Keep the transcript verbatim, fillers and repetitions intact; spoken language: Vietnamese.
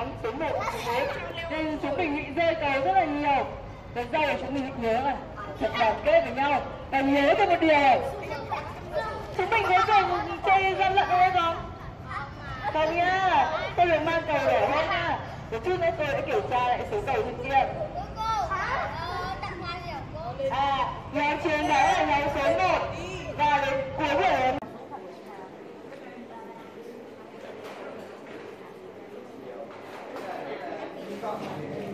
nhóm số một như thế, nên chúng mình bị rơi cầu rất là nhiều. Lần sau là chúng mình định nhớ này, thật đoàn kết với nhau và nhớ cho một điều, chúng mình có dùng chơi gian lận không không? Không nhá, tôi được mang cầu để hết nha. Một chút nữa tôi sẽ kiểm tra lại số cầu trên kia. À, nhóm chiến đó là nhóm số một và đến cuối buổi. Thank you.